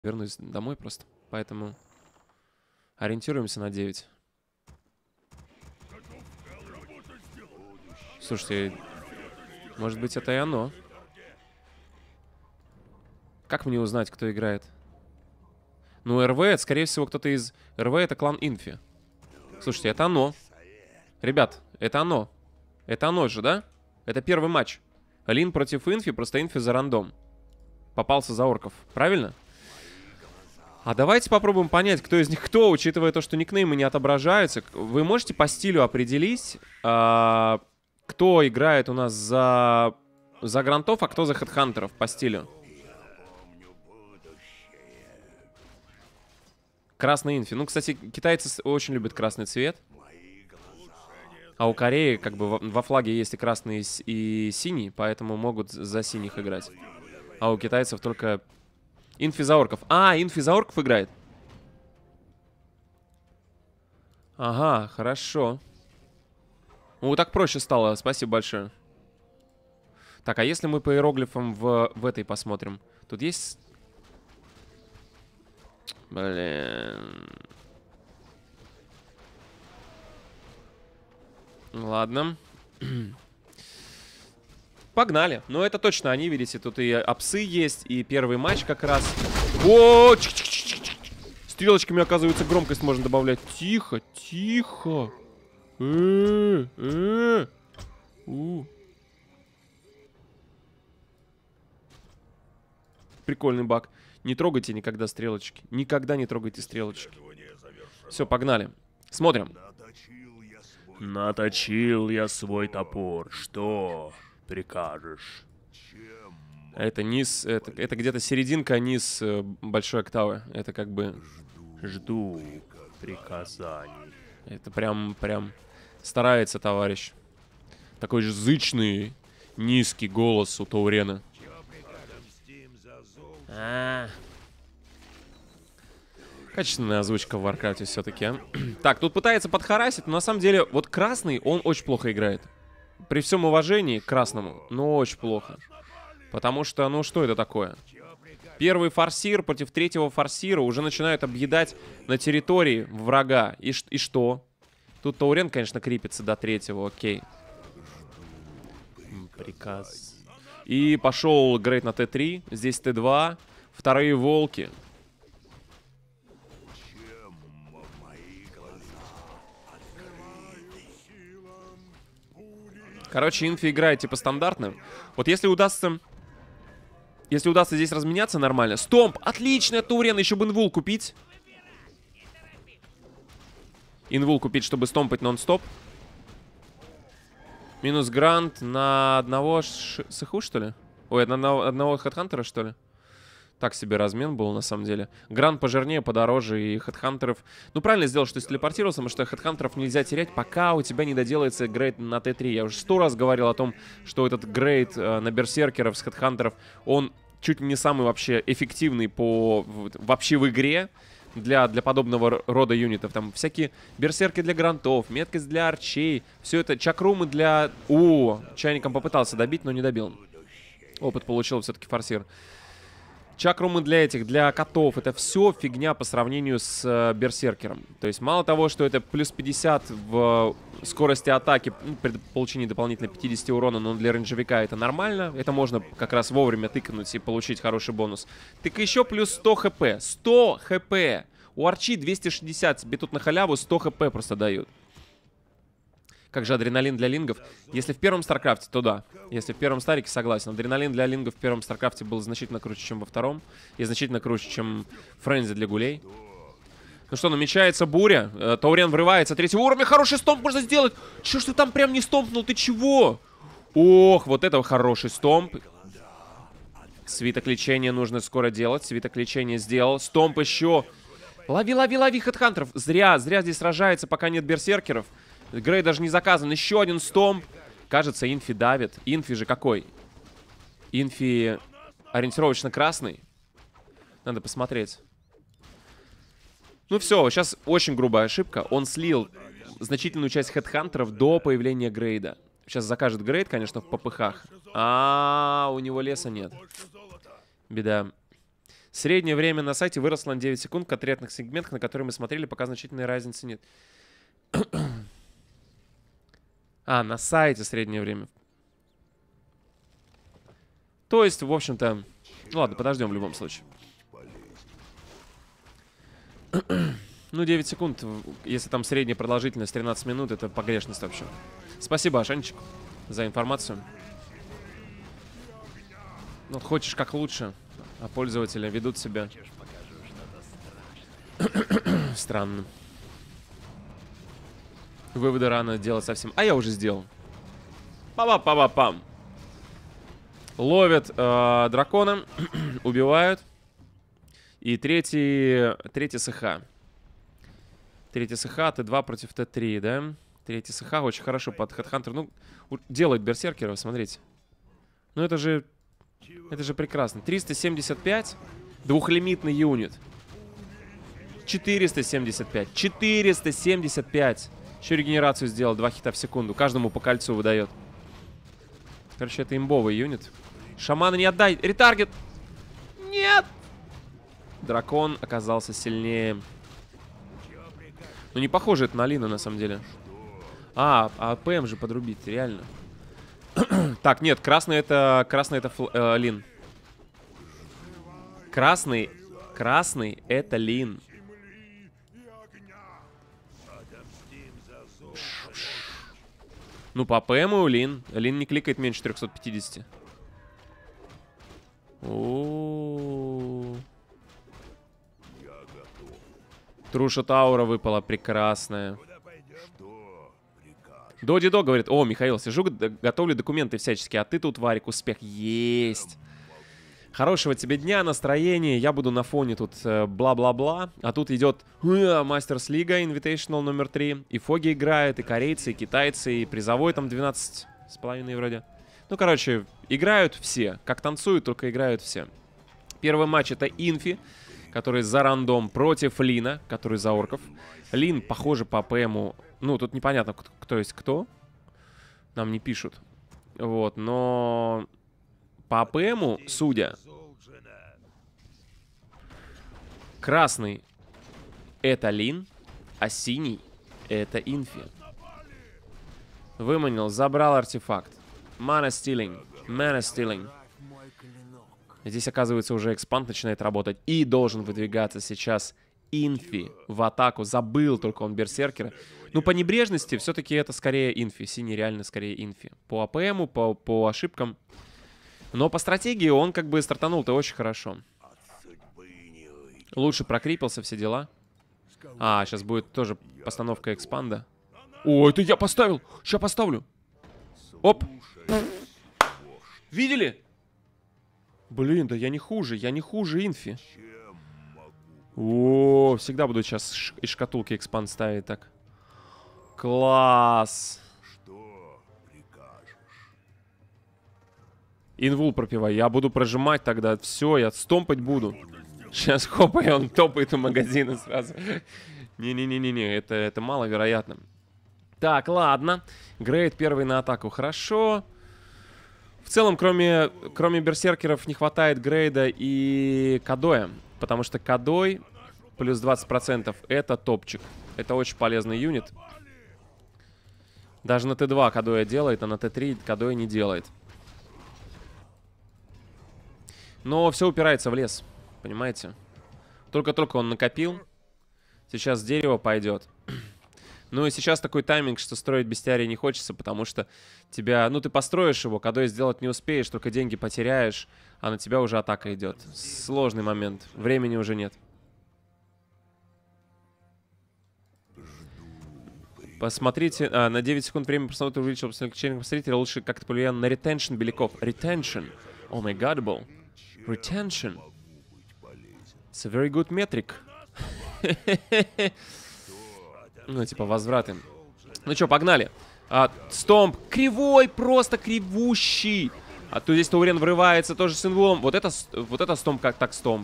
вернусь домой просто. Поэтому ориентируемся на 9. Слушайте, может быть, это и оно. Как мне узнать, кто играет? Ну, РВ, это, скорее всего, кто-то из... РВ — это клан Инфи. Слушайте, это оно. Ребят, это оно. Это оно же, да? Это первый матч. Лин против Инфи, просто Инфи за рандом. Попался за орков. Правильно? А давайте попробуем понять, кто из них кто, учитывая то, что никнеймы не отображаются. Вы можете по стилю определить, кто играет у нас за грантов, а кто за хедхантеров по стилю? Красный Инфи. Ну, кстати, китайцы очень любят красный цвет. А у Кореи как бы во флаге есть и красный, и синий, поэтому могут за синих играть. А у китайцев только Инфи за орков. А, Инфи за орков играет? Ага, хорошо. Ну, так проще стало, спасибо большое. Так, а если мы по иероглифам в этой посмотрим? Тут есть... Блин... Ладно. Погнали. Ну, это точно они, видите, тут и апсы есть, и первый матч как раз. О, стрелочками, оказывается, громкость можно добавлять. Тихо, тихо. Прикольный баг. Не трогайте никогда стрелочки. Никогда не трогайте стрелочки. Все, погнали. Смотрим. Наточил я свой топор. Что прикажешь? Это низ, это где-то серединка, низ большой октавы. Это как бы... Жду приказаний. Это прям старается товарищ. Такой же зычный, низкий голос у Таурена. Качественная озвучка в Варкрафте все-таки, а? Так, тут пытается подхарасить, но на самом деле вот красный, он очень плохо играет. При всем уважении к красному, но очень плохо. Потому что, ну что это такое? Первый форсир против третьего форсира уже начинают объедать на территории врага. И что? Тут Таурен, конечно, крипится до третьего, окей. Приказ. И пошел Грейт на Т3. Здесь Т2. Вторые волки. Короче, Инфи играет типа стандартно. Вот если удастся здесь разменяться нормально. Стомп! Отлично от Таурена. Еще бы инвул купить. Инвул купить, чтобы стомпать нон-стоп. Минус грант на одного сыху, что ли? Ой, на одного хедхантера, что ли? Так себе размен был, на самом деле. Грант пожирнее, подороже, и хедхантеров... Ну, правильно сделал, что телепортировался, потому что хедхантеров нельзя терять, пока у тебя не доделается грейд на Т3. Я уже 100 раз говорил о том, что этот грейд на берсеркеров с хедхантеров, он чуть ли не самый вообще эффективный вообще в игре для подобного рода юнитов. Там всякие берсерки для грантов, меткость для арчей, все это, чакрумы для... Чайником попытался добить, но не добил. Опыт получил все-таки форсир. Чакрумы для котов. Это все фигня по сравнению с берсеркером. То есть мало того, что это плюс 50 в скорости атаки, при получении дополнительно 50 урона, но для рейнджевика это нормально. Это можно как раз вовремя тыкнуть и получить хороший бонус. Так еще плюс 100 хп. 100 хп. У арчи 260. Тебе тут на халяву 100 хп просто дают. Как же адреналин для лингов? Если в первом Старкрафте, то да. Если в первом Старике, согласен. Адреналин для лингов в первом Старкрафте был значительно круче, чем во втором. И значительно круче, чем Френзи для гулей. Ну что, намечается буря. Таурен врывается. Третьего уровня. Хороший стомп можно сделать. Чё ж ты там прям не стомпнул? Ты чего? Ох, вот это хороший стомп. Свиток лечения нужно скоро делать. Свиток лечения сделал. Стомп еще. Лови, лови, лови хедхантеров. Зря здесь сражается, пока нет берсеркеров. Грей даже не заказан. Еще один стомп. Кажется, Инфи давит. Инфи же какой? Инфи ориентировочно красный. Надо посмотреть. Ну все, сейчас очень грубая ошибка. Он слил значительную часть хедхантеров до появления Грейда. Сейчас закажет Грейд, конечно, в попыхах. У него леса нет. Беда. Среднее время на сайте выросло на 9 секунд. В конкретных сегментах, на которые мы смотрели, пока значительной разницы нет. А, на сайте среднее время. То есть, в общем-то... Ну ладно, подождем в любом случае. Ну, 9 секунд, если там средняя продолжительность 13 минут, это погрешность вообще. Спасибо, Ашанчик, за информацию. Ну, хочешь как лучше, а пользователи ведут себя странно. Выводы рано делать совсем. А я уже сделал. Па-па-па-па-пам. Ловят дракона, убивают. И третий СХ. Третий СХ, Т2 против Т3, да? Третий СХ очень хорошо под Headhunter. Ну, делают берсеркеров, смотрите. Ну, это же прекрасно. 375. Двухлимитный юнит. 475. 475. Еще регенерацию сделал. 2 хита в секунду. Каждому по кольцу выдает. Короче, это имбовый юнит. Шамана не отдай. Ретаргет. Нет. Дракон оказался сильнее. Ну, не похоже это на Лина, на самом деле. А ПМ же подрубить, реально. Так, нет, красный это Лин. Красный это Лин. Ну, по ПМу Лин. Лин не кликает меньше 350. О-о-о. Труша Таура выпала, прекрасная. Додидо говорит: о, Михаил, сижу, готовлю документы всячески, а ты тут, Варик, успех есть. Хорошего тебе дня, настроения, я буду на фоне тут бла-бла-бла. А тут идет Мастерс Лига, Invitational номер 3. И Фоги играет, и корейцы, и китайцы, и призовой там 12,5 вроде. Ну, короче, играют все. Как танцуют, только играют все. Первый матч это Инфи, который за рандом против Лина, который за орков. Лин, похоже, по ПМу... Ну, тут непонятно, кто есть кто. Нам не пишут. Вот, но... По ПМу, судя... Красный — это Лин, а синий — это Инфи. Выманил, забрал артефакт. Mana stealing. Здесь, оказывается, уже экспанд начинает работать. И должен выдвигаться сейчас Инфи в атаку. Забыл только он берсеркера. Ну, по небрежности все-таки это скорее Инфи. Синий реально скорее Инфи. По АПМу, по ошибкам. Но по стратегии он как бы стартанул-то очень хорошо. Лучше прокрипился, все дела. А, сейчас будет тоже постановка экспанда. О, это я поставил! Сейчас поставлю. Оп! Видели? Блин, да я не хуже Инфи. О, всегда буду сейчас из шкатулки экспанд ставить так. Класс. Инвул пропивай. Я буду прожимать тогда. Все, я стомпать буду. Сейчас хопа, и он топает у магазина сразу. Не-не-не-не-не, это маловероятно. Так, ладно. Грейд первый на атаку. Хорошо. В целом, кроме берсеркеров, не хватает Грейда и Кадоя. Потому что Кадой плюс 20% это топчик. Это очень полезный юнит. Даже на Т2 Кадоя делает, а на Т3 Кадоя не делает. Но все упирается в лес. Понимаете? Только-только он накопил. Сейчас дерево пойдет. Ну и сейчас такой тайминг, что строить бестиарий не хочется, потому что тебя... Ну ты построишь его, Кадой сделать не успеешь, только деньги потеряешь, а на тебя уже атака идет. Сложный момент. Времени уже нет. Посмотрите, на 9 секунд время просмотра увеличилось после включения посмотрителя. Лучше как-то повлияло на ретеншн беляков. Ретеншн. О май гадбл. Ретеншн. It's a very good metric. Ну, типа, возвраты. Ну что, погнали. Стомп. Кривой, просто кривущий. А то здесь Таурен врывается тоже с инвулом. Вот это стомп как так стомп.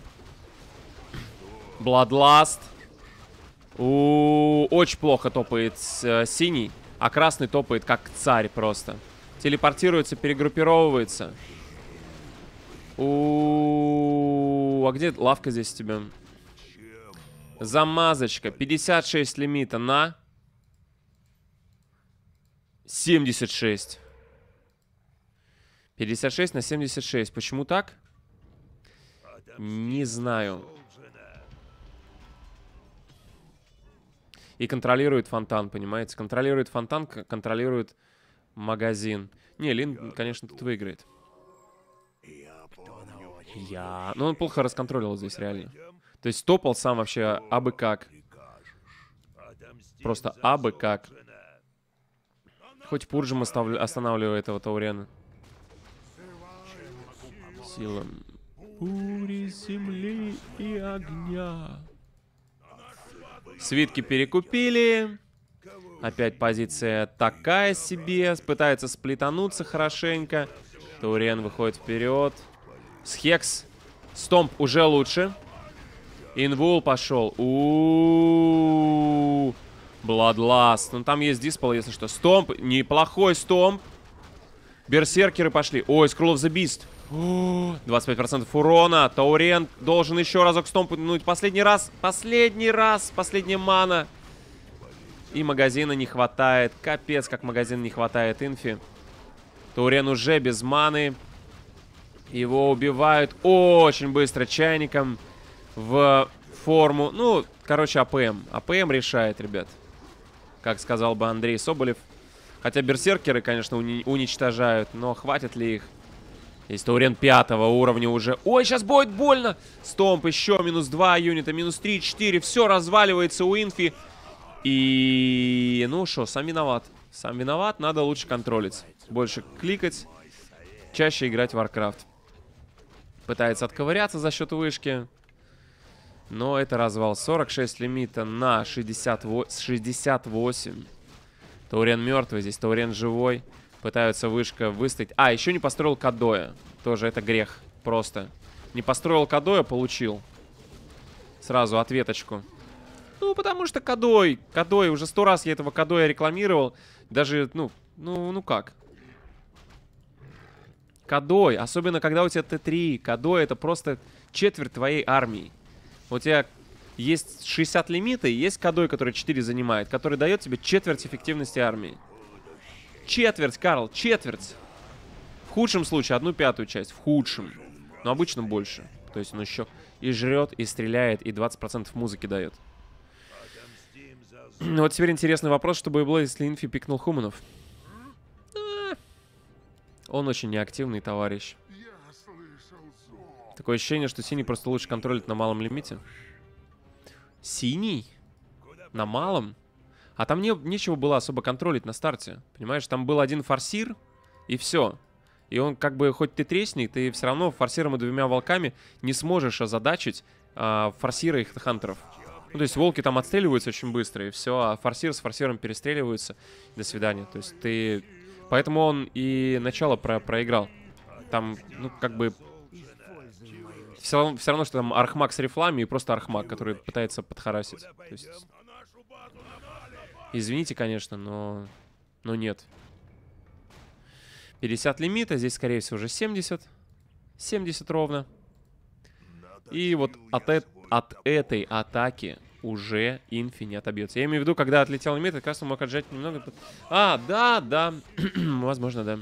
Bloodlust. Очень плохо топает синий, а красный топает как царь просто. Телепортируется, перегруппировывается. А где лавка здесь у тебя? Замазочка. 56 лимита на 76. 56 на 76. Почему так? Не знаю. И контролирует фонтан, понимаете? Контролирует фонтан, контролирует магазин. Не, Лин, конечно, тут выиграет. Ну, он плохо расконтролил здесь, реально. То есть топал сам вообще абы как. Просто абы как. Хоть Пурджем останавливает этого Таурена. Сила бури, земли и огня. Свитки перекупили. Опять позиция такая себе. Пытается сплитануться хорошенько. Таурен выходит вперед. Схекс. Стомп уже лучше. Инвул пошел. Бладласт. Ну там есть диспел, если что. Стомп. Неплохой стомп. Берсеркеры пошли. Ой, Scroll of the Beast. 25% урона. Таурен должен еще разок стомпнуть. Последний раз. Последняя мана. И магазина не хватает. Капец, как магазина не хватает инфи. Таурен уже без маны. Его убивают очень быстро чайником в форму. Ну, короче, АПМ. АПМ решает, ребят. Как сказал бы Андрей Соболев. Хотя берсеркеры, конечно, уничтожают. Но хватит ли их? Есть Таурен 5-го уровня уже. Ой, сейчас будет больно. Стомп еще. Минус 2 юнита. Минус 3, 4. Все разваливается у инфи. И... Ну что, сам виноват. Сам виноват. Надо лучше контролить. Больше кликать. Чаще играть в Warcraft. Пытается отковыряться за счет вышки. Но это развал. 46 лимита на 68. Таурен мертвый. Здесь Таурен живой. Пытаются вышка выстоять. А, еще не построил Кадоя. Тоже это грех. Просто. Не построил Кадоя, получил. Сразу ответочку. Ну, потому что Кадой. Кадой. Уже 100 раз я этого Кадоя рекламировал. Даже, ну как? Кадой, особенно когда у тебя Т3. Кадой — это просто четверть твоей армии. У тебя есть 60 лимита, и есть Кадой, который 4 занимает, который дает тебе четверть эффективности армии. Четверть, Карл, четверть. В худшем случае 1/5 часть, в худшем. Но обычно больше. То есть он еще и жрет, и стреляет, и 20% музыки дает. Вот теперь интересный вопрос, что было, если инфи пикнул Хуманов. Он очень неактивный товарищ. Такое ощущение, что синий просто лучше контролит на малом лимите. Синий? На малом? А там нечего было особо контролить на старте. Понимаешь, там был один форсир, и все. И он как бы, хоть ты тресни, ты все равно форсиром и 2 волками не сможешь озадачить форсира и ханттеров. Ну, то есть волки там отстреливаются очень быстро, и все, а форсир с форсиром перестреливаются. До свидания. То есть ты... Поэтому он и начало проиграл. Там, ну, как бы... Все равно, что там архмаг с рифлами и просто архмаг, который пытается подхарасить. То есть... Извините, конечно, но нет. 50 лимита, здесь, скорее всего, уже 70. 70 ровно. И вот от этой атаки уже инфи не отобьется. Я имею в виду, когда отлетел лимит, как раз он мог отжать немного. А, да. Возможно, да.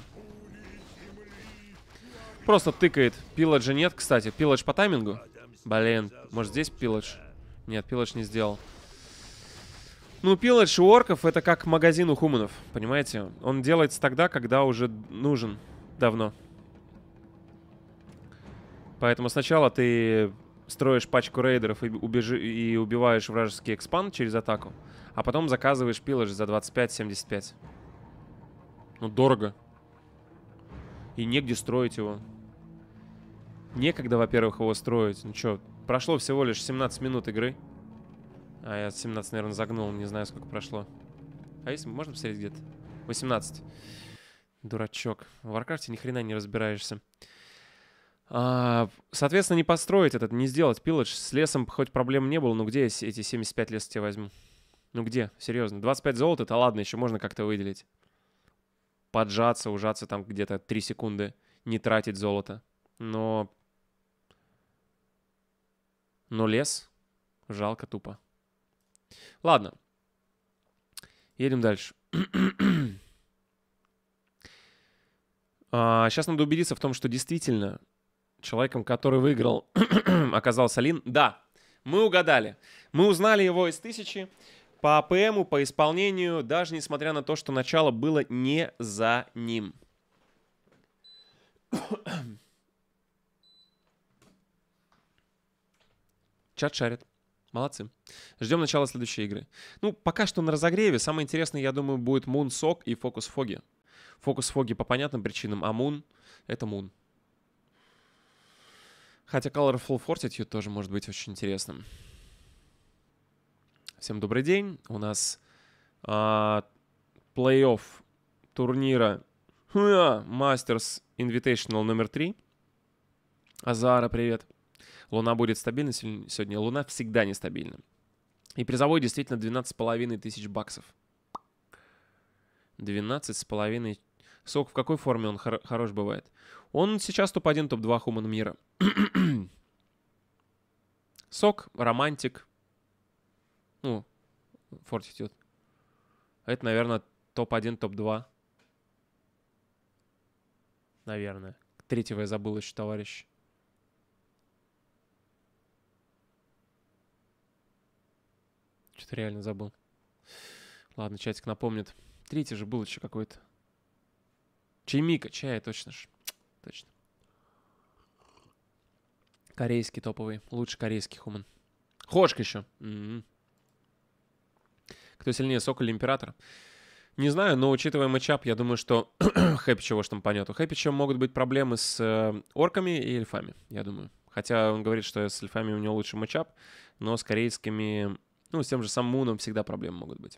Просто тыкает. Пилладжа нет, кстати. Пилладж по таймингу. Блин, может здесь пилладж? Нет, пилладж не сделал. Ну, пилладж у орков — это как магазин у хуманов, понимаете? Он делается тогда, когда уже нужен давно. Поэтому сначала ты строишь пачку рейдеров и убиваешь вражеский экспанд через атаку, а потом заказываешь пилладж за 25-75. Ну, дорого. И негде строить его. Некогда, во-первых, его строить. Ну что, прошло всего лишь 17 минут игры. А я 17, наверное, загнул, не знаю, сколько прошло. А если можно посмотреть где-то? 18. Дурачок. В Warcraft ни хрена не разбираешься. Соответственно, не построить этот, не сделать пилладж. С лесом хоть проблем не было, но где я эти 75 леса тебе возьму? Ну где? Серьезно. 25 золота, это ладно, еще можно как-то выделить. Поджаться, ужаться там где-то 3 секунды. Не тратить золото. Но Но лес. Жалко тупо. Ладно. Едем дальше. Сейчас надо убедиться в том, что действительно человеком, который выиграл, оказался Лин. Да, мы угадали. Мы узнали его из 1000 по АПМу, по исполнению, даже несмотря на то, что начало было не за ним. Чат шарит. Молодцы. Ждем начала следующей игры. Ну, пока что на разогреве. Самое интересное, я думаю, будет Moon Сок и Фокус Фоги. Фокус Фоги по понятным причинам, а Moon — это Moon. Хотя Colorful Fortitude тоже может быть очень интересным. Всем добрый день. У нас плей-офф турнира Masters Invitational номер 3. Азара, привет. Луна будет стабильна сегодня. Луна всегда нестабильна. И призовой действительно 12,5 тысяч баксов. 12,5. Сок в какой форме он хорош бывает? Он сейчас топ-1, топ-2 хуман мира. Сок, романтик. Ну, Fortitude. Это, наверное, топ-1, топ-2. Наверное. Третьего я забыл еще, товарищ. Что-то реально забыл. Ладно, чатик напомнит. Третий же был еще какой-то. Чаймика, чай, точно ж. Точно. Корейский топовый. Лучше корейский хуман. Хошка еще. Кто сильнее, Сок или Император? Не знаю, но учитывая матчап, я думаю, что Хэпича штампанет. У Хэпича могут быть проблемы с орками и эльфами, я думаю. Хотя он говорит, что с эльфами у него лучший матчап, но с корейскими, ну, с тем же самым Муном всегда проблемы могут быть.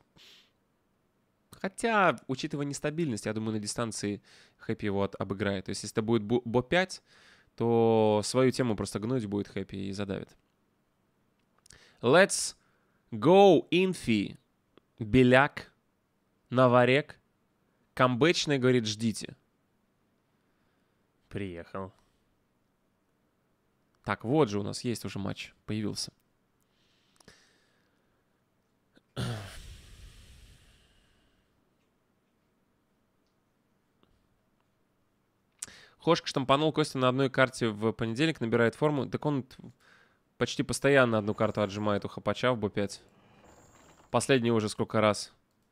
Хотя, учитывая нестабильность, я думаю, на дистанции Хэппи его обыграет. То есть, если это будет Бо-5, то свою тему просто гнуть будет Хэппи и задавит. Let's go, Инфи. Беляк. Новорек. Камбэчный, говорит, ждите. Приехал. Так, вот же у нас есть уже матч. Появился. Хошка штампанул Костя на одной карте в понедельник, набирает форму. Так он почти постоянно одну карту отжимает у Хапача в Бо-5. Последний уже сколько раз.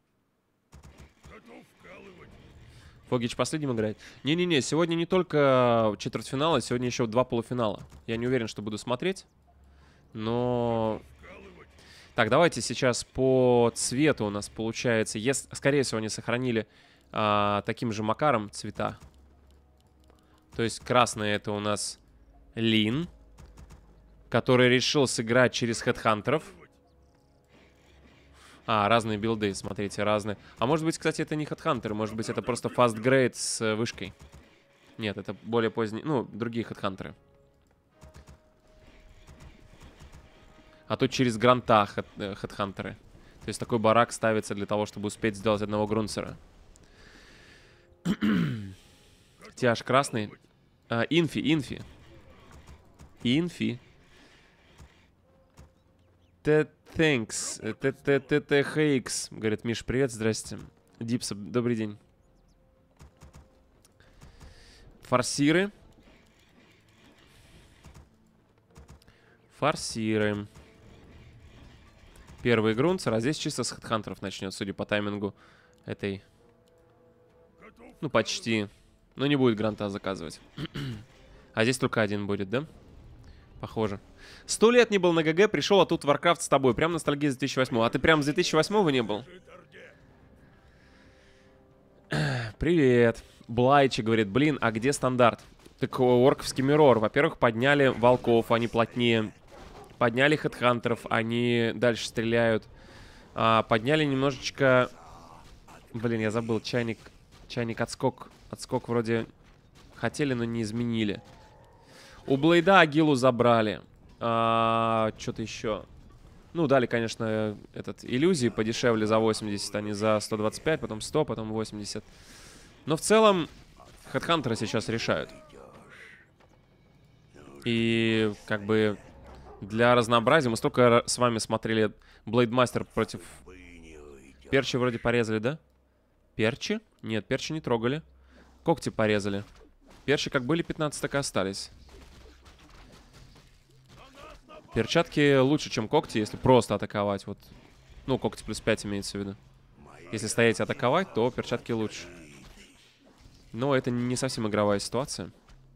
Фогич последним играет? Не-не-не, сегодня не только четвертьфинала, сегодня еще 2 полуфинала. Я не уверен, что буду смотреть, но... Так, давайте сейчас по цвету у нас получается. Скорее всего, они сохранили таким же макаром цвета. То есть красный это у нас Лин, который решил сыграть через хедхантеров. Разные билды, смотрите, разные. А может быть, кстати, это не хедхантеры, может быть, это просто fast grade с вышкой. Нет, это более поздние, ну, другие хедхантеры. А тут через гранта хедхантеры. То есть такой барак ставится для того, чтобы успеть сделать одного грунцера. Тяж красный. Инфи. Thanks. TTTHX. Говорит, Миш, привет, здрасте. Дипса, добрый день. Форсиры. Первый грунцер, а здесь чисто с хедхантеров начнет, судя по таймингу этой. Ну, почти. Но не будет гранта заказывать. А здесь только один будет, да? Похоже. 100 лет не был на ГГ, пришел, а тут Warcraft с тобой. Прям ностальгия с 2008. А ты прям с 2008 не был? Привет. Блайчи говорит, блин, а где стандарт? Так орковский миррор. Во-первых, подняли волков, они плотнее. Подняли хедхантеров, они дальше стреляют. Подняли немножечко... Блин, я забыл, чайник отскок. Отскок вроде хотели, но не изменили. У Блейда Агилу забрали. Что-то еще. Ну, дали, конечно, иллюзии подешевле за 80, а не за 125, потом 100, потом 80. Но в целом хедхантеры сейчас решают. И как бы Для разнообразия. Мы столько с вами смотрели Блейдмастер против... Перчи вроде порезали, да? Перчи? Нет, перчи не трогали. Когти порезали. Перчи как были 15, так и остались. Перчатки лучше, чем когти, если просто атаковать. Вот. Ну, когти плюс 5 имеется в виду. Если стоять и атаковать, то перчатки лучше. Но это не совсем игровая ситуация.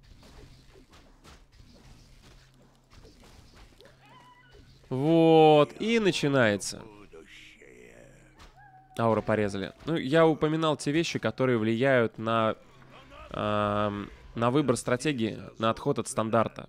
Вот, и начинается. Ауру порезали. Ну, я упоминал те вещи, которые влияют на выбор стратегии, на отход от стандарта.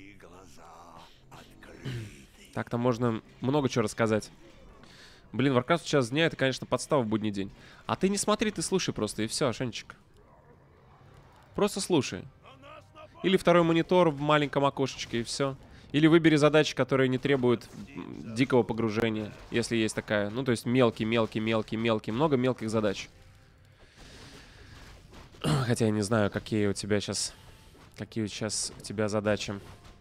Так-то можно много чего рассказать. Блин, Warcraft в час дня — это, конечно, подстава в будний день. А ты не смотри, ты слушай просто, и все, Шенчик. Просто слушай. Или второй монитор в маленьком окошечке, и все. Или выбери задачи, которые не требуют дикого погружения, если есть такая. Ну, то есть мелкий. Много мелких задач. Хотя я не знаю, какие у тебя сейчас... Какие сейчас у тебя задачи.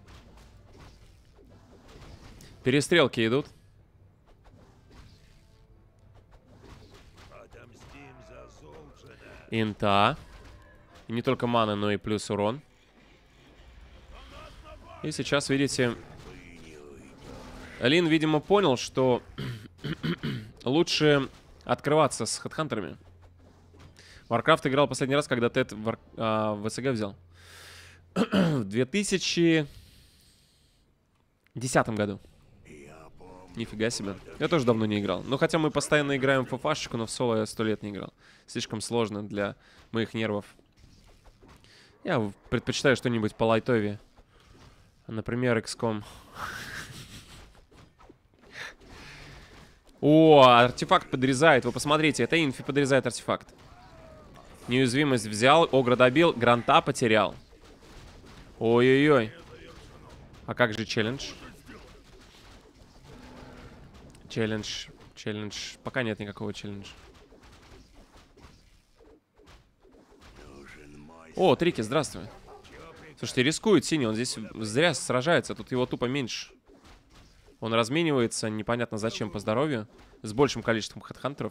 Перестрелки идут. Инта. И не только мана, но и плюс урон. И сейчас, видите, Лин, видимо, понял, что лучше открываться с хедхантерами. Warcraft играл последний раз, когда Тед в СГ взял. В 2010 году. Нифига себе. Я тоже давно не играл. Ну, хотя мы постоянно играем в ФФАшечку, но в соло я 100 лет не играл. Слишком сложно для моих нервов. Я предпочитаю что-нибудь по лайтове. Например, XCOM. О, артефакт подрезает. Вы посмотрите, это инфи подрезает артефакт. Неуязвимость взял, Огра добил, гранта потерял. Ой-ой-ой. А как же челлендж? Челлендж. Пока нет никакого челленджа. О, Трики, здравствуй. Слушайте, рискует синий, он здесь зря сражается, тут его тупо меньше. Он разменивается, непонятно зачем, по здоровью, с большим количеством хедхантеров.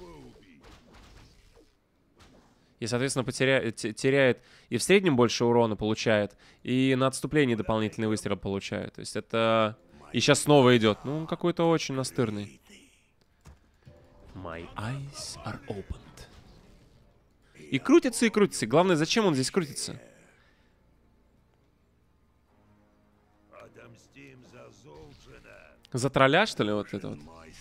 И, соответственно, теряет и в среднем больше урона получает, и на отступлении дополнительный выстрел получает. То есть это... И сейчас снова идет. Ну, он какой-то очень настырный. My eyes are opened. И крутится, и крутится. Главное, зачем он здесь крутится? За тролля, что ли, вот это вот?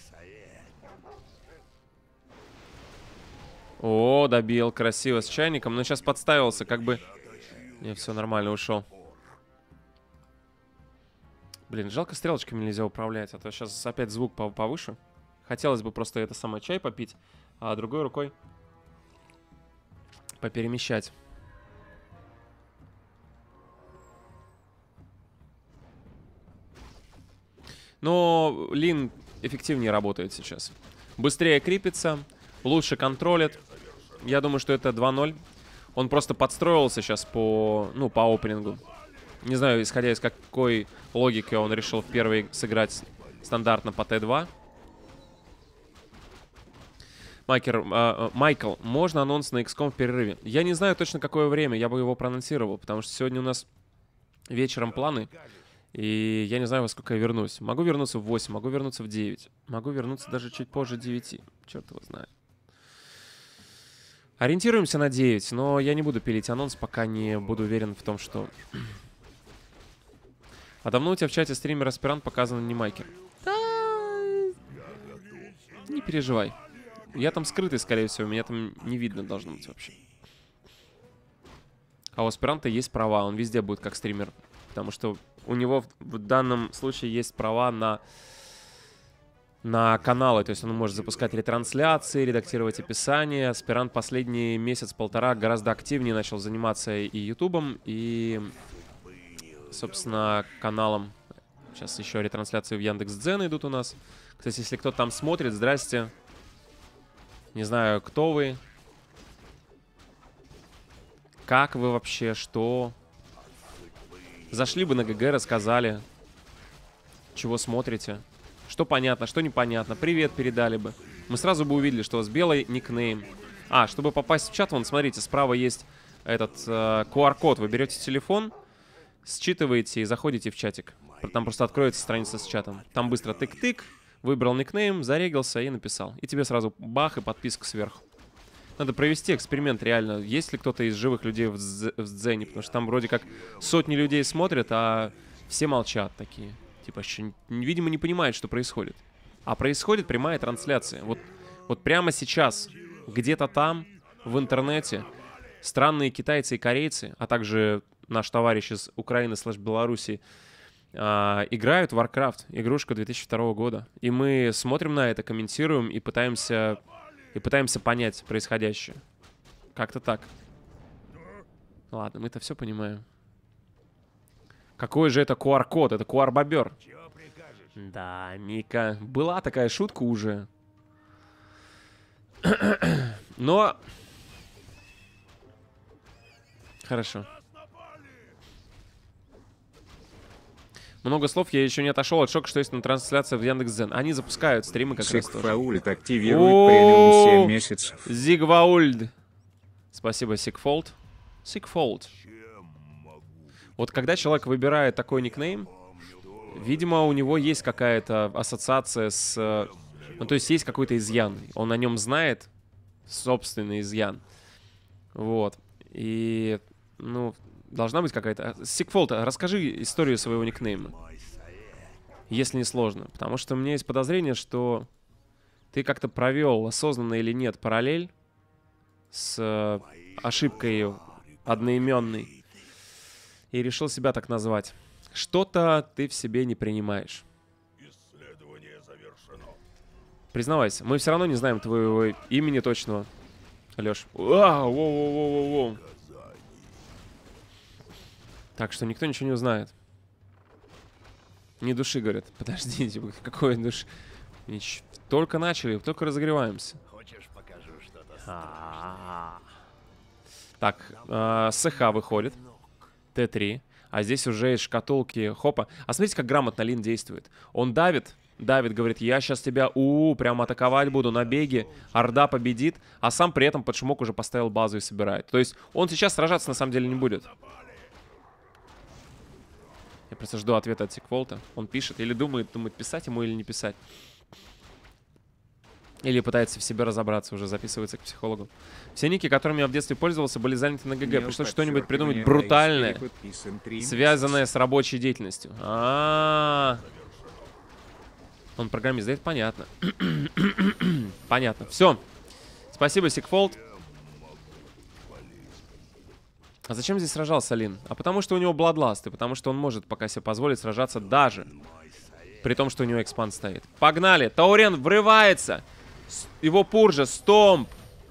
О, добил, красиво, с чайником. Но сейчас подставился, как бы... Не, все нормально, ушел. Блин, жалко, стрелочками нельзя управлять, а то сейчас опять звук повыше. Хотелось бы просто это самое чай попить, а другой рукой поперемещать. Но Лин эффективнее работает сейчас. Быстрее крипится, лучше контролит. Я думаю, что это 2-0. Он просто подстроился сейчас по опенингу. Не знаю, исходя из какой логики он решил в первый сыграть стандартно по Т2. Майкл, можно анонс на XCOM в перерыве? Я не знаю точно какое время, я бы его проанонсировал, потому что сегодня у нас вечером планы. И я не знаю, во сколько я вернусь. Могу вернуться в 8, могу вернуться в 9. Могу вернуться даже чуть позже 9. Черт его знает. Ориентируемся на 9, но я не буду пилить анонс, пока не буду уверен в том, что... А давно у тебя в чате стример-аспирант показан не Майкер? Да... Не переживай. Я там скрытый, скорее всего, меня там не видно должно быть вообще. А у аспиранта есть права, он везде будет как стример. Потому что у него в данном случае есть права на каналы. То есть он может запускать ретрансляции, редактировать описание. Аспирант последний месяц-полтора гораздо активнее начал заниматься и ютубом, и, собственно, каналом. Сейчас еще ретрансляции в Яндекс.Дзен идут у нас. Кстати, если кто-то там смотрит, здрасте. Не знаю, кто вы. Как вы вообще, что... Зашли бы на ГГ, рассказали. чего смотрите, что понятно, что непонятно. Привет передали бы. Мы сразу бы увидели, что у вас белый никнейм. А, чтобы попасть в чат, вон, смотрите, справа есть этот QR-код. Вы берете телефон, считываете и заходите в чатик. Там просто откроется страница с чатом. Там быстро тык-тык, выбрал никнейм, зарегался и написал. И тебе сразу бах и подписка сверху. Надо провести эксперимент реально. Есть ли кто-то из живых людей в Дзене? Потому что там вроде как сотни людей смотрят, а все молчат такие. Типа, видимо, не понимают, что происходит. А происходит прямая трансляция. Вот прямо сейчас, где-то там, в интернете, странные китайцы и корейцы, а также наш товарищ из Украины /Беларуси, играют в Warcraft, игрушка 2002 года. И мы смотрим на это, комментируем и пытаемся понять происходящее. Как-то так. Ладно, мы-то все понимаем. Какой же это QR-код? Это QR-бобер. Да, Мика. Была такая шутка уже. Но... Хорошо. Много слов, я еще не отошел от шока, что есть на трансляции в Яндекс.Дзен. Они запускают стримы как раз тоже. Сигфаульд активирует премиум 7 месяцев. Зигваульд. Спасибо, Сигфолд. Сигфолд. Вот когда человек выбирает такой никнейм, видимо, у него есть какая-то ассоциация с... Ну, то есть есть какой-то изъян. Он о нем знает собственный изъян. Вот. И, ну, должна быть какая-то... Сигфолд, расскажи историю своего никнейма. Если не сложно. Потому что у меня есть подозрение, что ты как-то провел, осознанно или нет, параллель с ошибкой одноименной. И решил себя так назвать. Что-то ты в себе не принимаешь. Признавайся, мы все равно не знаем твоего имени точного, Лёш. Воу-воу-воу-воу-воу. Так что никто ничего не узнает. Ни души, говорят. Подождите, какой души? Только начали, только разогреваемся. Хочешь, покажу что-то? Так, СХ выходит. Т3. А здесь уже из шкатулки хопа. А смотрите, как грамотно Лин действует. Он давит, говорит, я сейчас тебя, прям атаковать буду на беге. Орда победит, а сам при этом под шумок уже поставил базу и собирает. То есть он сейчас сражаться на самом деле не будет. Я просто жду ответа от Сигфолта. Он пишет или думает, писать ему или не писать. Или пытается в себе разобраться, уже записывается к психологу. Все ники, которыми я в детстве пользовался, были заняты на ГГ. Пришлось что-нибудь придумать брутальное, связанное с рабочей деятельностью. Он программист, да это понятно. Понятно. Все. Спасибо, Сигфолт. А зачем здесь сражался Лин? А потому что у него Бладласт, и потому что он может пока себе позволить сражаться даже при том, что у него экспанд стоит. Погнали! Таурен врывается! Его пуржа, стомп!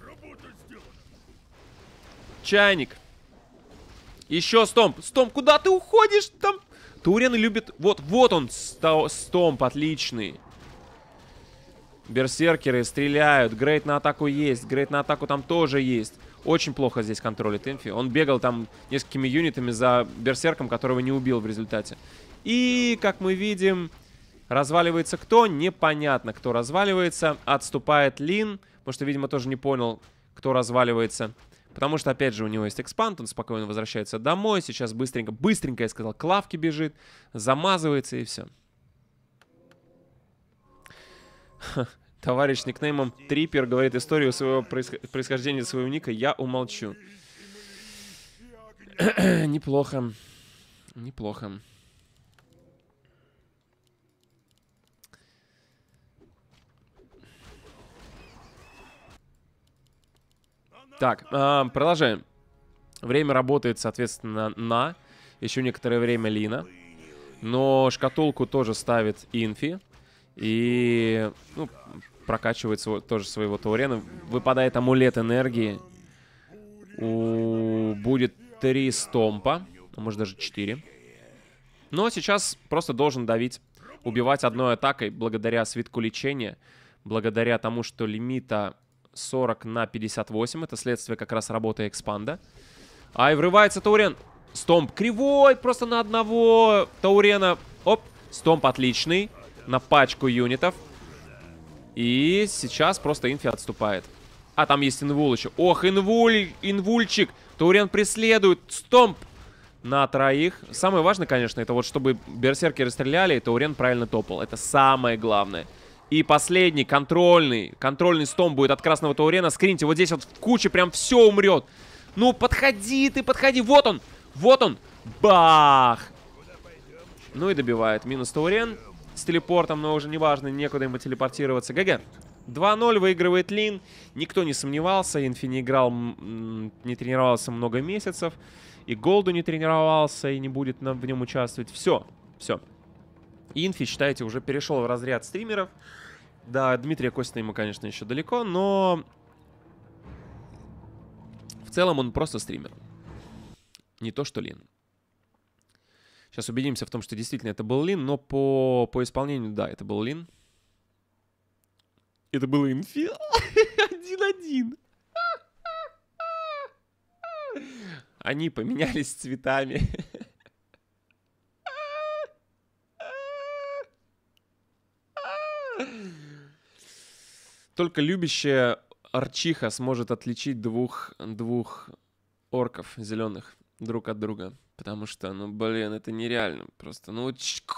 Чайник! Еще стомп! Стомп, куда ты уходишь? Там... Таурен любит... Вот он, стомп, отличный. Берсеркеры стреляют. Грейд на атаку есть. Грейд на атаку там тоже есть. Очень плохо здесь контролит Инфи. Он бегал там несколькими юнитами за берсерком, которого не убил в результате. И, как мы видим, разваливается кто? Непонятно, кто разваливается. Отступает Лин, потому что, видимо, тоже не понял, кто разваливается. Потому что, опять же, у него есть экспанд, он спокойно возвращается домой. Сейчас быстренько, я сказал, к лавке бежит, замазывается и все. Товарищ с никнеймом Трипер говорит историю своего происхождения своего ника. Я умолчу. Неплохо. Неплохо. Так, продолжаем. Время работает, соответственно, на еще некоторое время Лина. Но шкатулку тоже ставит Инфи. И, ну, прокачивает тоже своего Таурена. Выпадает амулет энергии. Будет 3 стомпа. А может даже 4. Но сейчас просто должен давить. Убивать одной атакой благодаря свитку лечения. Благодаря тому, что лимита 40 на 58. Это следствие как раз работы экспанда. И врывается Таурен. Стомп кривой. Просто на одного Таурена. Оп. Стомп отличный. На пачку юнитов. И сейчас просто инфи отступает. А, там есть инвул еще. Ох, инвульчик. Таурен преследует. Стомп на троих. Самое важное, конечно, это вот чтобы берсеркеры стреляли, и Таурен правильно топал. Это самое главное. И последний, контрольный стомп будет от красного Таурена. Скриньте, вот здесь вот в куче прям все умрет. Ну, подходи ты, подходи. Вот он, вот он. Бах. Ну и добивает. Минус Таурен. С телепортом, но уже неважно, некуда ему телепортироваться. ГГ. 2-0 выигрывает Лин. Никто не сомневался. Инфи не играл, не тренировался много месяцев. И Голду не тренировался, и не будет в нем участвовать. Все, все. Инфи, считайте, уже перешел в разряд стримеров. Да, Дмитрия Костина ему, конечно, еще далеко, но в целом он просто стример. Не то, что Лин. Сейчас убедимся в том, что действительно это был Лин, но по исполнению, да, это был Лин. Это был Инфи. 1-1. Они поменялись цветами. Только любящая Арчиха сможет отличить двух орков зеленых друг от друга. Потому что, ну, блин, это нереально. Просто, ну...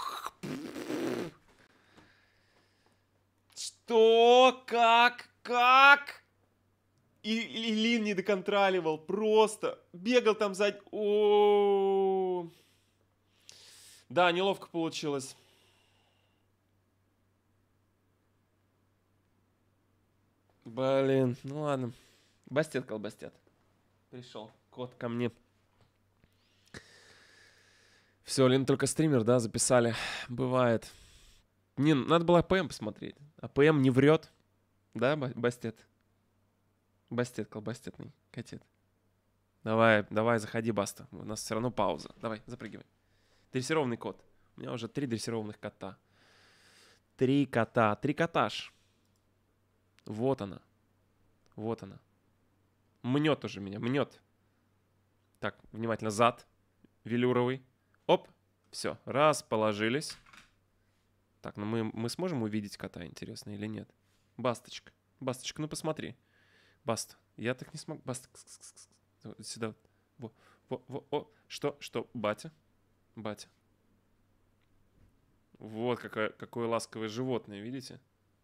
Что? Как? И Лин не доконтроливал. Просто бегал там сзади. О, да, неловко получилось. Блин, ну ладно. Бастет, колбастет. Пришел кот ко мне. Все, Лин только стример, да, записали. Бывает. Не, надо было АПМ посмотреть. АПМ не врет. Да, Бастет? Бастет, колбастетный котет. Давай, заходи, Баста. У нас все равно пауза. Давай, запрыгивай. Дрессированный кот. У меня уже 3 дрессированных кота. 3 кота. Трикотаж. Вот она. Вот она. Мнет уже меня, мнет. Так, внимательно, зад. Велюровый. Оп, все, расположились. Так, ну мы сможем увидеть кота, интересно, или нет? Басточка, Басточка, ну посмотри. Баста, я так не смогу. Баста, сюда. О, что, батя? Батя. Вот какое ласковое животное, видите?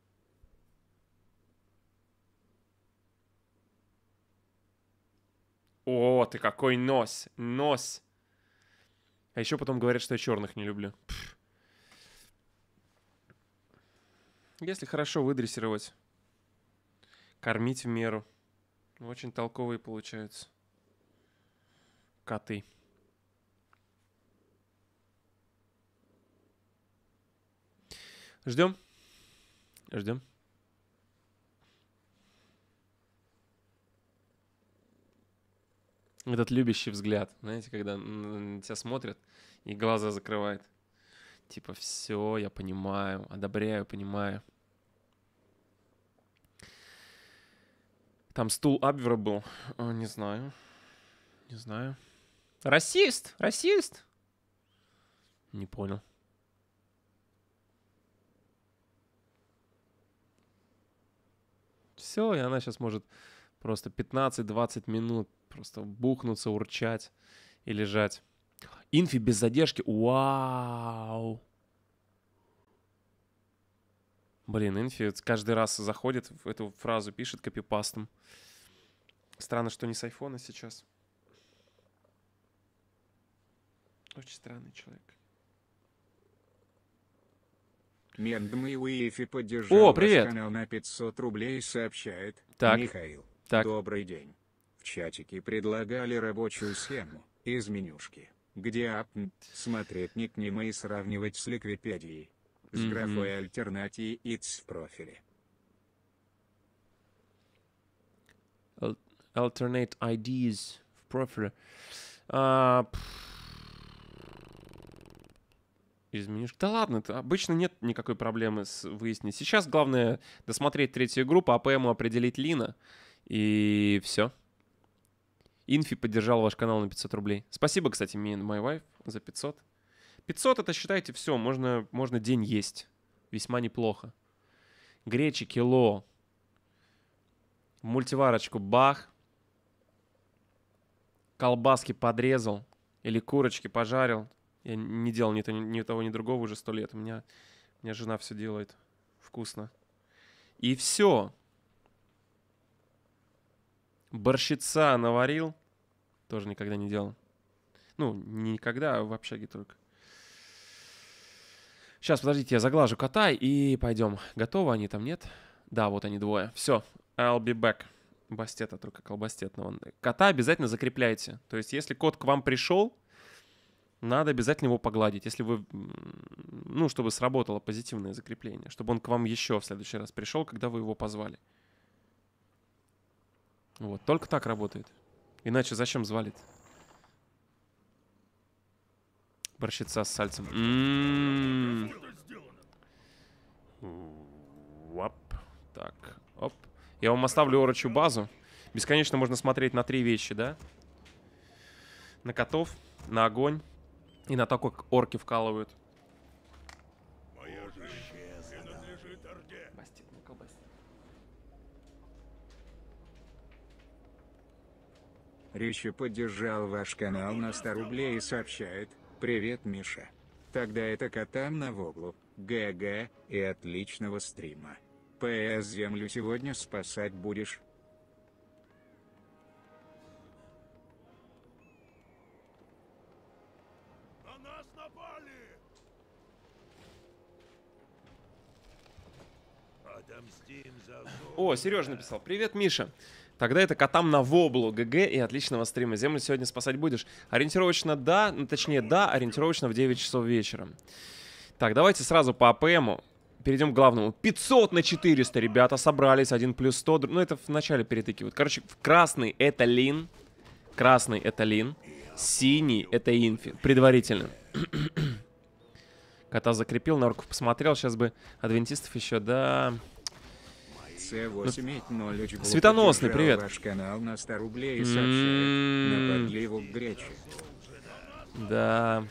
О, ты какой нос. А еще потом говорят, что я черных не люблю. Пфф. Если хорошо выдрессировать, кормить в меру, очень толковые получаются коты. Ждем. Этот любящий взгляд, знаете, когда на тебя смотрят и глаза закрывает. Типа, все, я понимаю, одобряю, понимаю. Там стул Абвера был. Не знаю. Расист? Не понял. Все, и она сейчас может просто 15-20 минут просто бухнуться, урчать и лежать. Инфи без задержки. Вау! Блин, Инфи каждый раз заходит в эту фразу, пишет копипастом. Странно, что не с айфона сейчас. Очень странный человек. Мендмы Уифи поддержал привет. ваш канал на 500 рублей, сообщает Так. Михаил. Так. Добрый день. В чатике предлагали рабочую схему из менюшки, где апн смотреть никнеймы и сравнивать с Ликвипедией. С графой альтернатии its в профиле. Alternate IDs в профиле. Изменишь. Да ладно, обычно нет никакой проблемы с выяснить. Сейчас главное досмотреть третью игру, по АПМу определить Лина. И все. Инфи поддержал ваш канал на 500 рублей. Спасибо, кстати, me and my wife за 500. 500 это, считайте, все. Можно день есть. Весьма неплохо. Гречи кило. В мультиварочку бах. Колбаски подрезал. Или курочки пожарил. Я не делал ни того, ни другого уже 100 лет. У меня жена все делает. Вкусно. И все. Борщица наварил. Тоже никогда не делал. Ну, не никогда, а в общаге только. Сейчас, подождите, я заглажу кота и пойдем. Готовы они там, нет? Да, вот они двое. Все, I'll be back. Бастета только колбастетного. Кота обязательно закрепляйте. То есть, если кот к вам пришел, надо обязательно его погладить. Если вы... Ну, чтобы сработало позитивное закрепление. Чтобы он к вам еще в следующий раз пришел, когда вы его позвали. Вот, только так работает. Иначе зачем звали-то? Борщица с сальцем. Оп. Так, оп. Я вам оставлю орочью базу. Бесконечно можно смотреть на 3 вещи, да? На котов, на огонь и на то, как орки вкалывают. Ричи поддержал ваш канал на 100 рублей и сообщает: «Привет, Миша. Тогда это котам на воглу, ГГ и отличного стрима. ПС землю сегодня спасать будешь?» На нас напали! Отомстим за золото. О, Сережа написал. Привет, Миша. Тогда это котам на воблу, ГГ и отличного стрима. Землю сегодня спасать будешь? Ориентировочно да, ну, точнее да, ориентировочно в 9 часов вечера. Так, давайте сразу по АПМу. Перейдем к главному. 500 на 400, ребята, собрались. 1 плюс 100. Ну, это в начале перетыкивают. Короче, красный это лин. Красный это лин. Синий это инфи. Предварительно. Кота закрепил, на орков посмотрел. Сейчас бы адвентистов еще, да... C880 Светоносный, привет. Ваш канал на 100 рублей и сообщает: на подливу к гречи. Да.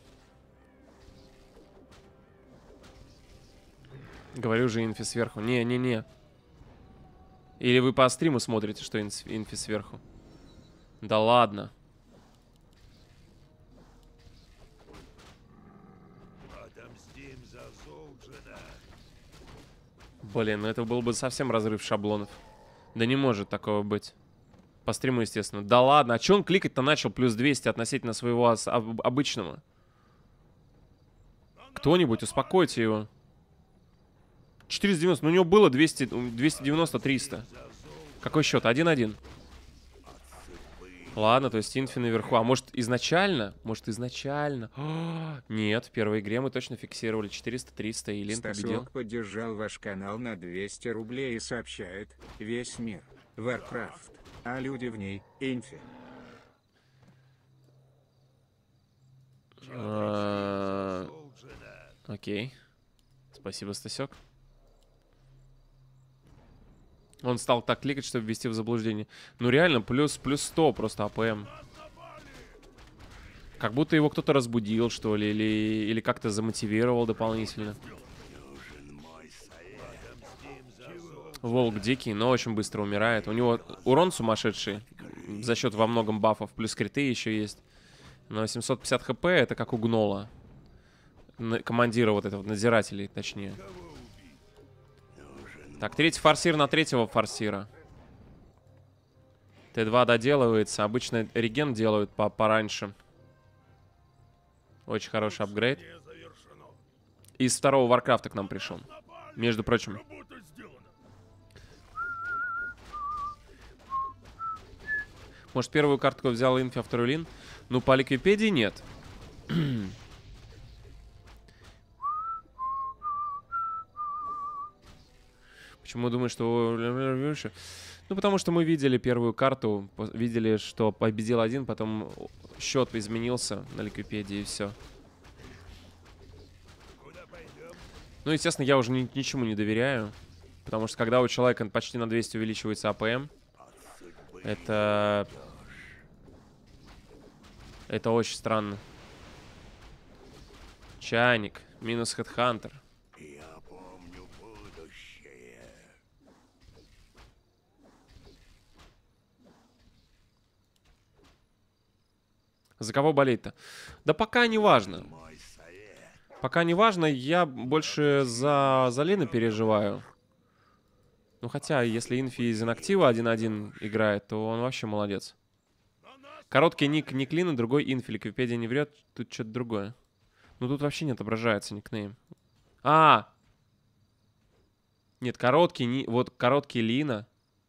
Говорю же, инфи сверху. Не-не-не. Или вы по стриму смотрите, что инфи сверху? Да ладно. Отомстим за Золджина. Блин, ну это был бы совсем разрыв шаблонов. Да не может такого быть. По стриму, естественно. Да ладно, а чё он кликать-то начал плюс 200 относительно своего обычного? Кто-нибудь, успокойте его. 490, ну у него было 290-300. Какой счет? 1-1. Ладно, то есть инфи наверху. А может изначально? Может изначально? Нет, в первой игре мы точно фиксировали 400-300, и Лин победил. Стасок поддержал ваш канал на 200 рублей и сообщает: весь мир Warcraft, а люди в ней инфи. Окей. Спасибо, Стасек. Он стал так кликать, чтобы ввести в заблуждение. Ну реально, плюс 100 просто АПМ. Как будто его кто-то разбудил, что ли, или как-то замотивировал дополнительно. Волк дикий, но очень быстро умирает. У него урон сумасшедший, за счет во многом бафов, плюс криты еще есть. Но 750 хп это как у гнола. Командира вот этого, надзирателей, точнее. Так, третий форсир на третьего форсира. Т2 доделывается. Обычно реген делают пораньше. Очень хороший апгрейд. Из второго Варкрафта к нам пришел. Между прочим. Может, первую картку взял инфи, а вторую лин? Ну, по Ликвипедии нет. Почему думаю, что... Ну, потому что мы видели первую карту, видели, что победил один, потом счет изменился на Ликвипедии, и все. Ну, естественно, я уже ничему не доверяю, потому что когда у человека почти на 200 увеличивается АПМ, это очень странно. Чайник. Минус Headhunter. Я помню будущее. За кого болеть-то? Да пока не важно. Мой совет. Пока не важно, я больше за Лина переживаю. Ну хотя, если Инфи из инактива 1-1 играет, то он вообще молодец. Короткий ник Лина, другой Инфи. Википедия не врет, тут что-то другое. Ну тут вообще не отображается никнейм. А! Нет, вот короткий Лина.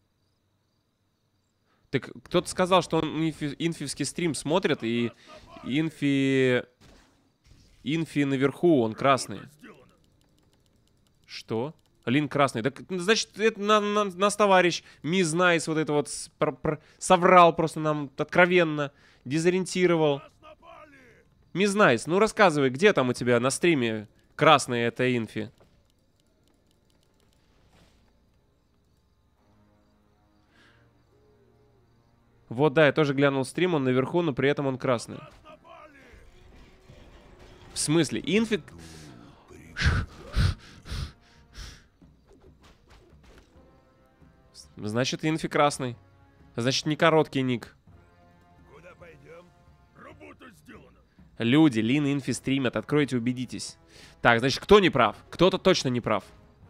Так кто-то сказал, что он инфивский стрим смотрит, и Инфи наверху, он красный. Что? Лин красный. Так, значит, это нас товарищ Мисс Найс вот это вот соврал просто нам откровенно, дезориентировал. Мисс Найс, ну рассказывай, где там у тебя на стриме красный это Инфи? Вот, да, я тоже глянул стрим, он наверху, но при этом он красный. В смысле? Инфи... Значит, Инфи красный. Значит, не короткий ник. Куда пойдем? Работа сделана. Люди, Лин и Инфи стримят, откройте, убедитесь. Так, значит, кто не прав? Кто-то точно не прав.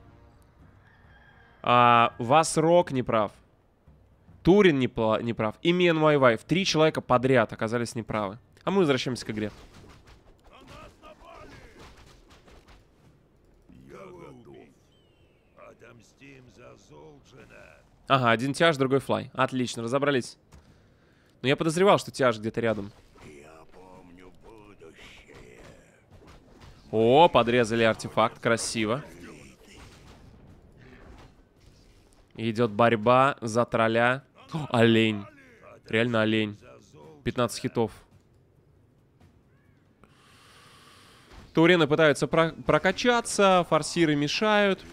Вас Рок не прав. Турин не прав. И Me and My Wife. 3 человека подряд оказались неправы. А мы возвращаемся к игре. Я готов. Отомстим за Золджина. Ага, один тяж, другой флай. Отлично, разобрались. Но я подозревал, что тяж где-то рядом. Я помню будущее. О, подрезали артефакт. Красиво. Идет борьба за тролля. О, олень. Реально олень. 15 хитов. Таурены пытаются прокачаться. Форсиры мешают.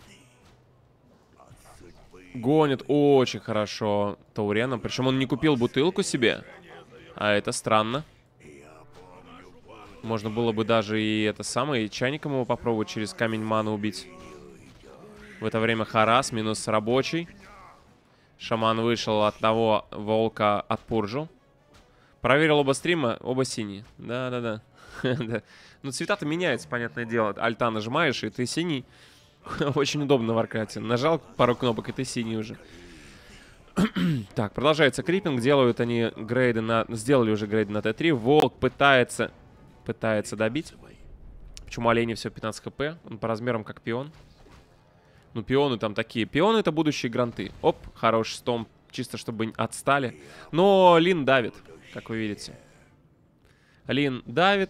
Гонит очень хорошо Таурена. Причем он не купил бутылку себе. А это странно. Можно было бы даже и это самое, и чайником его попробовать через камень маны убить. В это время Харас минус рабочий. Шаман вышел от того, волка отпуржил. Проверил оба стрима, оба синие. Да-да-да. Ну, цвета-то меняются, понятное дело. Альта нажимаешь, и ты синий. Очень удобно в Варкрафте. Нажал пару кнопок, и ты синий уже. Так, продолжается крипинг. Делают они грейды на... Сделали уже грейды на Т3. Волк пытается добить. Почему олени все 15 хп? Он по размерам как пион. Ну, пионы там такие. Пионы — это будущие гранты. Оп, хороший стомп, чисто чтобы отстали. Но Лин давит, как вы видите. Лин давит.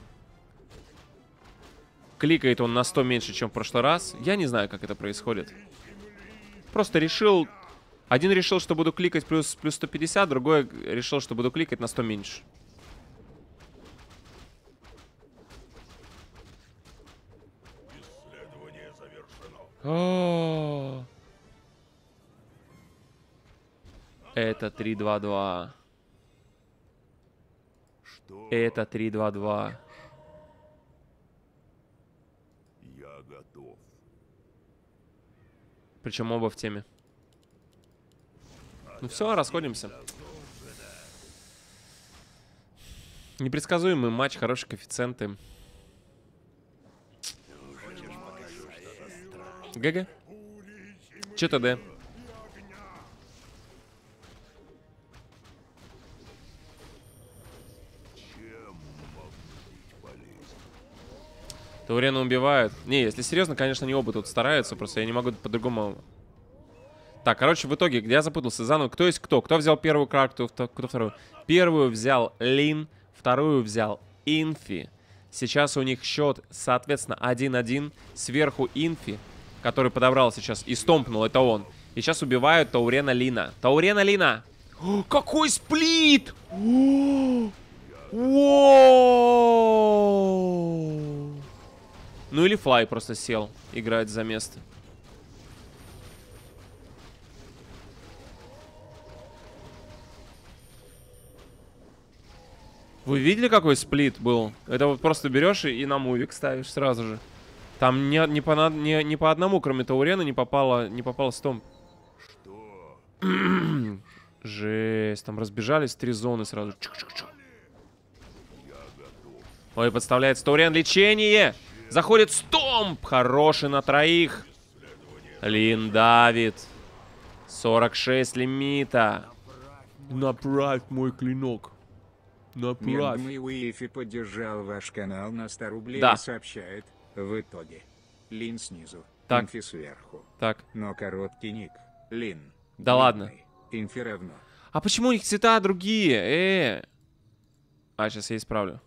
Кликает он на 100 меньше, чем в прошлый раз. Я не знаю, как это происходит. Просто решил... Один решил, что буду кликать плюс 150, другой решил, что буду кликать на 100 меньше. О, это 3-2-2. Что? Это 3-2-2. Я готов. Причем оба в теме. Ну все, расходимся. Непредсказуемый матч, хорошие коэффициенты. ГГ. Че ТД? Таурена убивают. Не, если серьезно, конечно, не оба тут стараются. Просто я не могу по-другому. Так, короче, в итоге, где я запутался заново. Кто есть кто? Кто взял первую карту, кто вторую? Первую взял Лин, вторую взял Инфи. Сейчас у них счет, соответственно, 1-1. Сверху Инфи, который подобрал сейчас и стомпнул, это он. И сейчас убивают Таурена Лина. Таурена Лина! О, какой сплит! О! Воу! Ну или Флай просто сел играть за место. Вы видели, какой сплит был? Это вот просто берешь и на мувик ставишь сразу же. Там не по одному, кроме Таурена, не попало стомп. Жесть, там разбежались 3 зоны сразу. Чук-чук-чук. Ой, подставляется Таурен, лечение! Заходит стомп! Хороший на 3. Лин давит. 46 лимита. Направь мой клинок. Направь. Медмый Уифи поддержал ваш канал на 100 рублей Да. и сообщает, в итоге. Лин снизу, Так. инфи сверху. Так. Но короткий ник. Лин. Да ладно. Медный. Инфи равно. А почему у них цвета другие? А, сейчас я исправлю.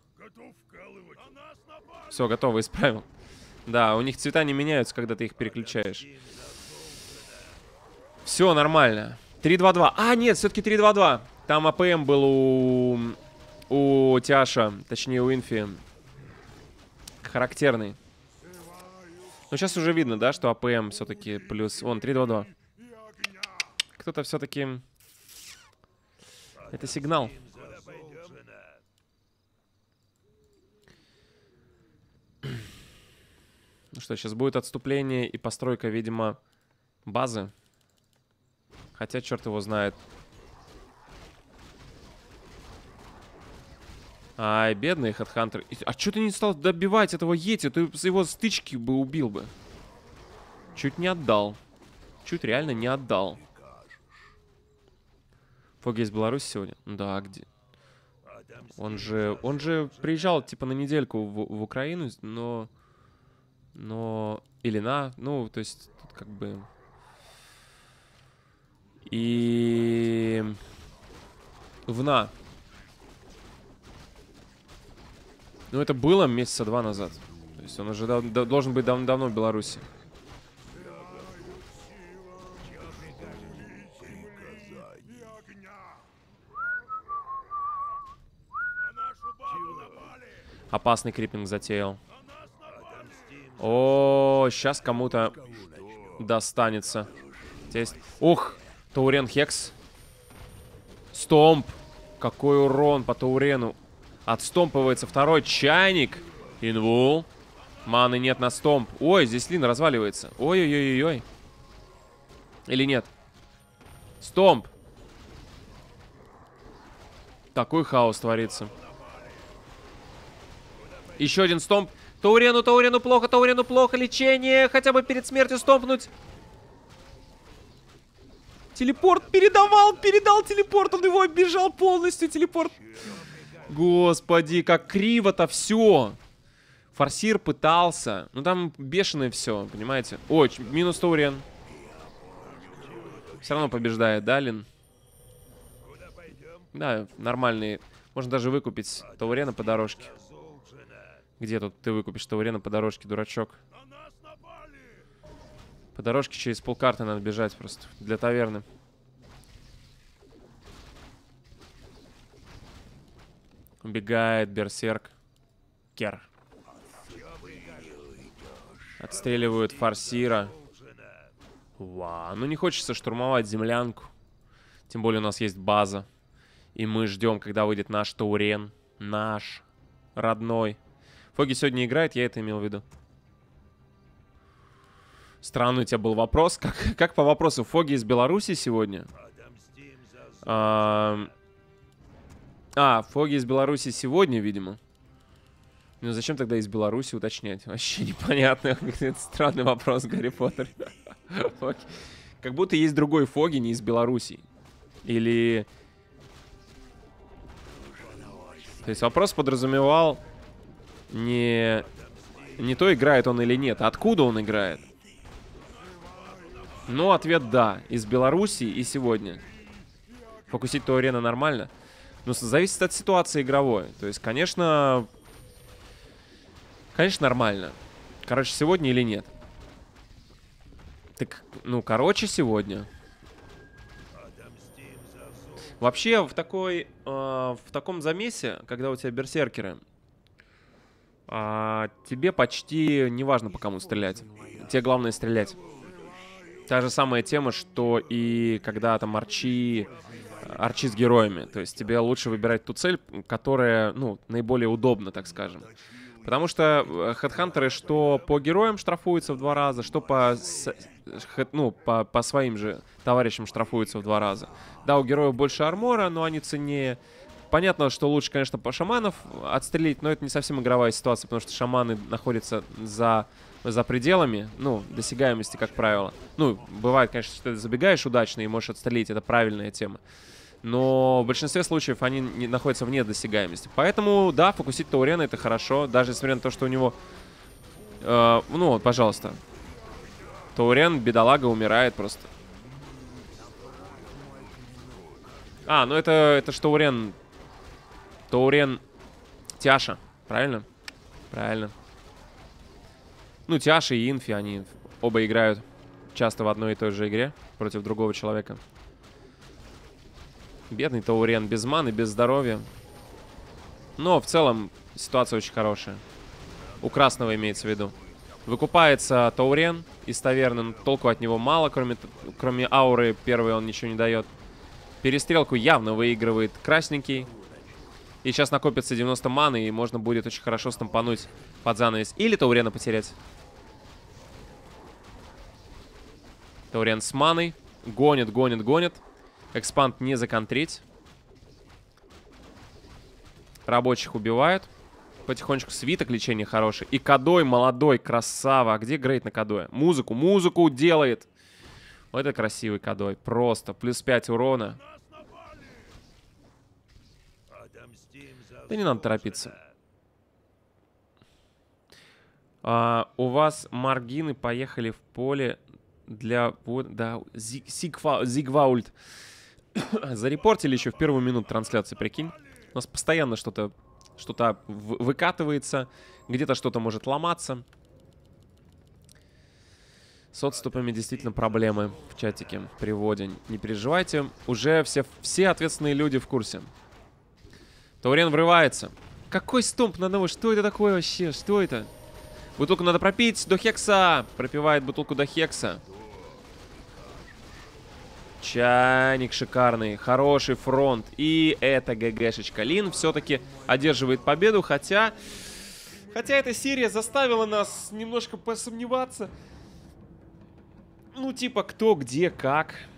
Все, готово, исправил. Да, у них цвета не меняются, когда ты их переключаешь. Все, нормально. 3-2-2. А, нет, все-таки 3-2-2. Там АПМ был у Тяша, точнее у Инфи. Характерный. Но сейчас уже видно, да, что АПМ все-таки плюс... Вон, 3-2-2. Кто-то все-таки... Это сигнал. Ну что, сейчас будет отступление и постройка, видимо, базы. Хотя, черт его знает. Ай, бедный Хэдхантер. А что ты не стал добивать этого Йети? Ты с его стычки бы убил бы. Чуть не отдал. Чуть реально не отдал. Фоги из Беларуси сегодня? Да, где? Он же приезжал, типа, на недельку в Украину, но... Или на... Ну, то есть, тут как бы... И... Ну, это было месяца 2 назад. То есть он уже должен быть давно в Беларуси. Опасный крипинг затеял. О, сейчас кому-то достанется. Здесь... Ух, Таурен Хекс. Стомп. Какой урон по Таурену. Отстомпывается второй чайник. Инвул. Маны нет на стомп. Ой, здесь Лин разваливается. Ой-ой-ой-ой. Или нет? Стомп. Такой хаос творится. Еще один стомп. Таурену плохо. Лечение. Хотя бы перед смертью стомпнуть. Телепорт передал телепорт. Он его оббежал полностью. Телепорт. Господи, как криво-то все. Форсир пытался. Ну там бешеное все, понимаете? Ой, минус Таурен. Все равно побеждает, да, Лин? Да, нормальный. Можно даже выкупить Таурена по дорожке. Где тут ты выкупишь Таурена по дорожке, дурачок? По дорожке через полкарты надо бежать просто. Для таверны. Убегает берсерк. Кер. Отстреливают форсира. Вау. Ну не хочется штурмовать землянку. Тем более у нас есть база. И мы ждем, когда выйдет наш Таурен. Наш. Родной. Фоги сегодня играет, я это имел в виду. Странный у тебя был вопрос. Как по вопросу? Фоги из Беларуси сегодня? Фоги из Беларуси сегодня, видимо. Ну зачем тогда из Беларуси уточнять? Вообще непонятно. Это странный вопрос, Гарри Поттер. Как будто есть другой Фоги, не из Беларуси. Или... То есть вопрос подразумевал не то, играет он или нет, а откуда он играет. Ну, ответ да. Из Беларуси и сегодня. Фокусить Таурена нормально. Но зависит от ситуации игровой. То есть, конечно, нормально. Короче, сегодня или нет? Так, ну, короче, сегодня. Вообще, в таком замесе, когда у тебя берсеркеры, тебе почти не важно, по кому стрелять. Тебе главное стрелять. Та же самая тема, что и когда там арчи арчи с героями. То есть тебе лучше выбирать ту цель, которая, ну, наиболее удобна, так скажем. Потому что хедхантеры что по героям штрафуются в 2 раза, что по своим же товарищам штрафуются в 2 раза. Да, у героев больше армора, но они ценнее. Понятно, что лучше, конечно, по шаманов отстрелить, но это не совсем игровая ситуация, потому что шаманы находятся за пределами, ну, досягаемости, как правило. Ну, бывает, конечно, что ты забегаешь удачно и можешь отстрелить, это правильная тема. Но в большинстве случаев они находятся вне досягаемости. Поэтому, да, фокусить Таурена — это хорошо, даже несмотря на то, что у него... ну, вот, пожалуйста. Таурен, бедолага, умирает просто. А, ну это ж Таурен... Таурен Тяша, правильно? Правильно. Ну, Тяша и Инфи, они оба играют часто в одной и той же игре против другого человека. Бедный Таурен, без маны, без здоровья. Но в целом ситуация очень хорошая. У красного имеется в виду. Выкупается Таурен из таверны, но толку от него мало, кроме ауры первой он ничего не дает. Перестрелку явно выигрывает красненький. И сейчас накопится 90 маны, и можно будет очень хорошо стампануть под занавес. Или Таурена потерять. Таурен с маной. Гонит, гонит, гонит. Экспанд не законтрить. Рабочих убивают. Потихонечку свиток лечения хороший. И Кадой молодой, красава. А где грейд на Кадоя? Музыку делает. Вот это красивый Кадой. Просто. Плюс 5 урона. Да не надо торопиться. У вас маргины поехали в поле для... Да, Зигваульт. Зарепортили еще в первую минуту трансляции, прикинь. У нас постоянно что-то выкатывается. Где-то что-то может ломаться. С отступами действительно проблемы в чатике при вводе. Не переживайте. Уже все ответственные люди в курсе. Таурен врывается. Какой стомп на одного? Что это такое вообще? Что это? Бутылку надо пропить до хекса. Пропивает бутылку до хекса. Чайник шикарный. Хороший фронт. И это ГГшечка. Лин все-таки одерживает победу. Хотя эта серия заставила нас немножко посомневаться. Ну, типа, кто, где, как.